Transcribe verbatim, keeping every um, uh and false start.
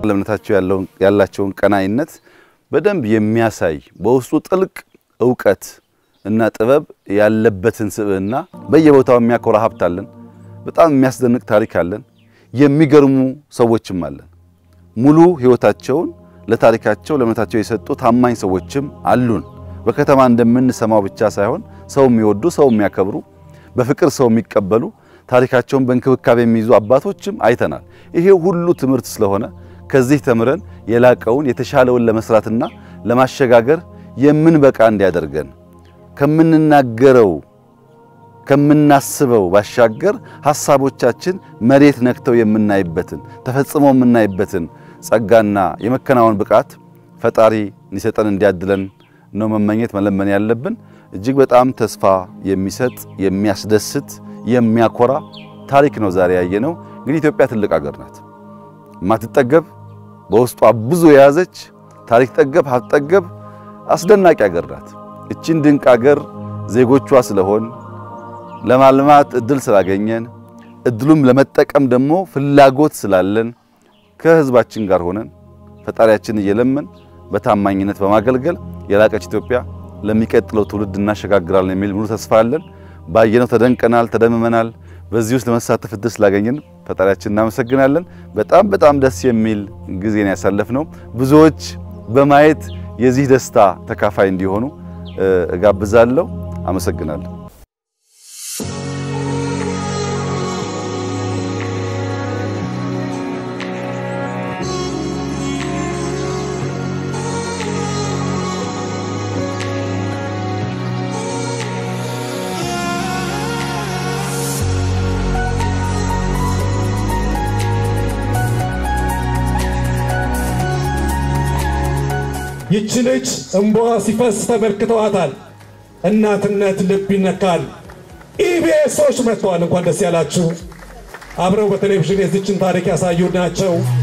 ለምነታቸው ያለው ያላቸውን ቀናይነት በደንብ የሚያሳይ በውስጡ ጥልቅ ዕውቀት እና ጥበብ ያለበትን ስብዕና በየቦታው የሚያኮራ ሀብት አለን በጣም የሚያስደንቅ ታሪክ አለን የሚገርሙ ሰዎችም አለን ሙሉ ህይወታቸውን ለታሪካቸው ለምነታቸው የሰጡ ታማኝ ሰዎችም አሉን በከተማ እንደምንሰማው ብቻ ሳይሆን ሰው የሚወዱ ሰው የሚያከብሩ በፍቅር ሰው የሚቀበሉ ታሪካቸውን በእንክብካቤ የሚይዙ አባቶችም አይተናል ይሄ ሁሉ ትምህርት ስለሆነ ከዚህ ተምረን የላቀውን የተሻለውን ለመስራትና ለማሸጋገር የምንበቃ እንዲያደርገን ከምንናገረው ከምናስበው ባሻገር ሐሳቦቻችን መሬት ነክተው የምናይበትን ተፈጽመው የምናይበትን ጸጋና የመከናወን ብቃት ፈጣሪ እንዲሰጠን እንዲያድለን ነው መመኘት መለመን ያለብን እጅግ በጣም ተስፋ የሚሰጥ የሚያስደስት የሚያኮራ ታሪክ ነው ዛሬ ያየነው እንግዲህ ኢትዮጵያ ትልቅ ሀገር ናት ማትጠገብ በውስጧ ብዙ የያዘች ታሪክ ጠገብ ሀብት ጠገብ አስደናቂ ሀገር ናት እቺን ድንቅ ሀገር ዜጎቿ ስለሆን ለማልማት እድል ስላገኘን እድሉም ለመጠቀም ደግሞ ፍላጎት ስላለን ከህዝባችን ጋር ሆነን ፈጣሪያችን እየለመን በታማኝነት በማገልገል የላቀች ኢትዮጵያ ለሚቀጥለው ትውልድ እናሸጋግራለን የሚል ሙሉ ተስፋ አለን ባየነው ተደንቀናል ተደምመናል በዚህ ውስጥ ለመሳተፍ እድል ስላገኘን ፈጣሪያችን እናመሰግናለን በጣም በጣም ደስ የሚል ጊዜን ያሳለፍነው ብዙዎች በማየት የዚህ ደስታ ተካፋይ እንዲሆኑ እጋብዛለሁ አመሰግናለሁ ይች ልጅ እንቧ ሲፈስ ተመልክተዋታል እናትነት ልብ ይነካል ኢቢኤሶች መጥተዋል እንኳን ደስ ያላችሁ አብረው በቴሌቪዥን የዚችን ታሪክ ያሳዩናቸው